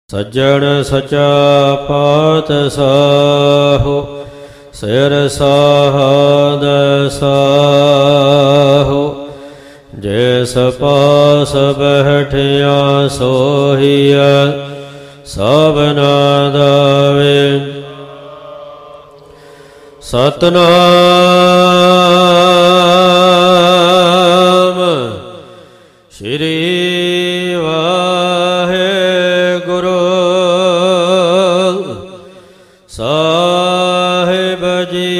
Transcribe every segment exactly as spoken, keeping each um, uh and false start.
ਸੱਜਣ ਸਚਾ ਪਾਤ ਸਾਹੋ ਸਿਰ ਸਾਹਦ ਸਾਹੋ ਜਿਸ ਪਾਸ ਬੈਠਿਆ ਸੋਹੀਆ ਸਭਨਾ ਦਾਵੇ। ਸਤਨਾਮ ਸ਼੍ਰੀ ਸਾਹਿਬ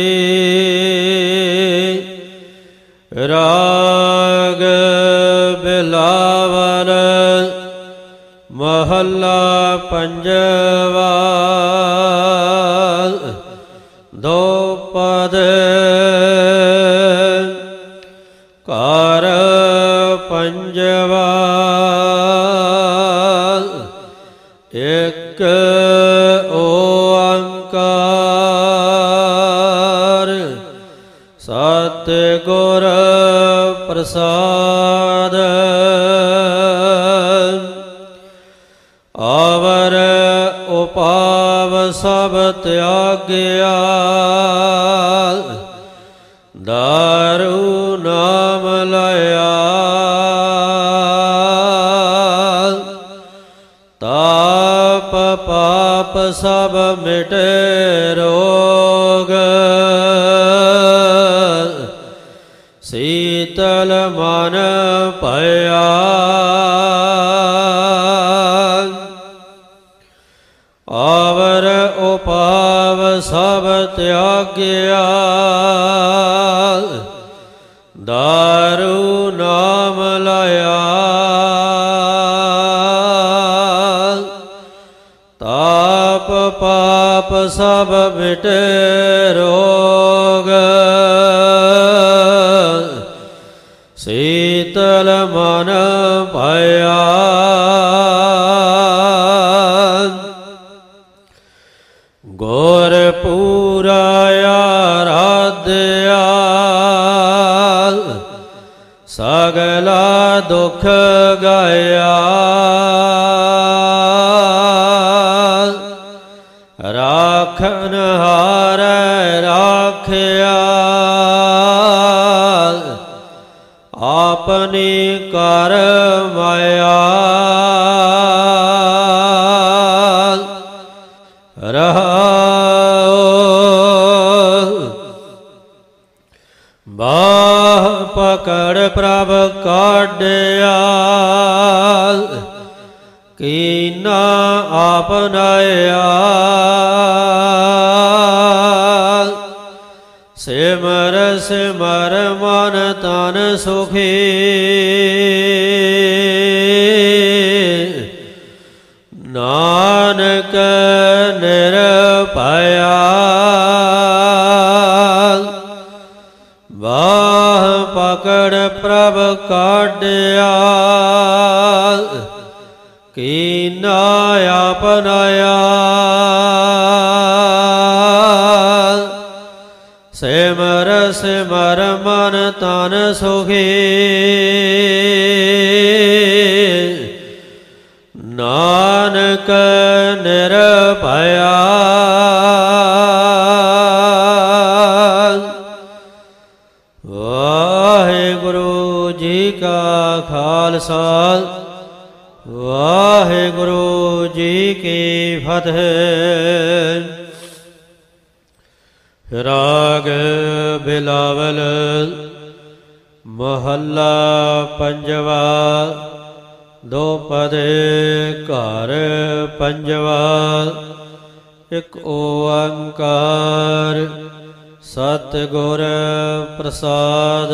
ਜੀ। ਰਾਗ ਬਿਲਾਵਲ ਮਹੱਲਾ ਪੰਜਵਾ। ਦੋ ਪਦ ਘਰ ਪੰਜਵਾ। ਇੱਕ ਓੰਕਾਰ ਸਤਿਗੁਰ ਪ੍ਰਸਾਦ। ਆਵਰ ਉਪਾਵ ਸਭ ਤਿਆਗਿਆ ਦਾਰੂ ਨਾਮ ਲਿਆ। ਤਾਪ ਪਾਪ ਸਭ ਮਿਟੇ ਰੋਗ ਸੀਤਲ ਮਨ ਭਇਆ। ਆਵਰ ਉਪਾਵ ਸਭ ਤਿਆਗਿਆ ਦਾਰੂ ਨਾਮ ਲਿਆ। ਤਾਪ ਪਾਪ ਸਭ ਮਿਟੇ ਰੋਗ ਸੀਤਲ ਮਨ ਭਇਆ। ਗੁਰ ਪੂਰਾ ਆਰਾਧਿਆ ਸਗਲਾ ਦੁਖ ਗਇਆ। ਰਾਖਨ ਹਾਰੈ ਰਾਖਿਆ ਆਪਣੀ ਕਰ ਮਾਇਆ। ਰਹਾਉ ਬਾਹ ਪਕੜ ਪ੍ਰਭ ਕਾਢਿਆ ਕੀਨਾ ਆਪਨਾਇਆ। ਸਿਮਰ ਸਿਮਰ ਮਨ ਤਨ ਸੁਖੀ ਨਾਨਕ ਨਿਰਭਇਆ। ਬਾਹ ਪਕੜ ਪ੍ਰਭ ਕਾਢਿਆ ਕੀਨਾ ਆਪਨਾਇਆ। ਸਿਮਰ ਸਿਮਰ ਮਨ ਤਨ ਸੁਖੀ ਨਾਨਕ ਨਿਰਭਇਆ। ਵਾਹਿਗੁਰੂ ਜੀ ਕਾ ਖਾਲਸਾ ਵਾਹਿਗੁਰੂ ਜੀ ਕੀ ਫਤਿਹ। ਰਾਗ ਬਿਲਾਵਲ ਮਹੱਲਾ ਪੰਜਵਾ। ਦੋ ਪਦੇ ਘਰ ਪੰਜਵਾ। ਇੱਕ ਓੰਕਾਰ ਸਤਿਗੁਰ ਪ੍ਰਸਾਦ।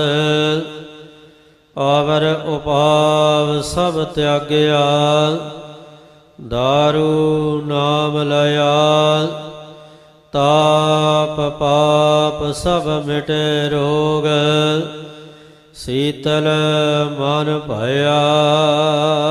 ਆਵਰ ਉਪਾਵ ਸਭ ਤਿਆਗਿਆ ਦਾਰੂ ਨਾਮ ਲਿਆ। ਤਾਪ ਪਾਪ ਸਭ ਮਿਟੇ ਰੋਗ ਸੀਤਲ ਮਨ ਭਇਆ।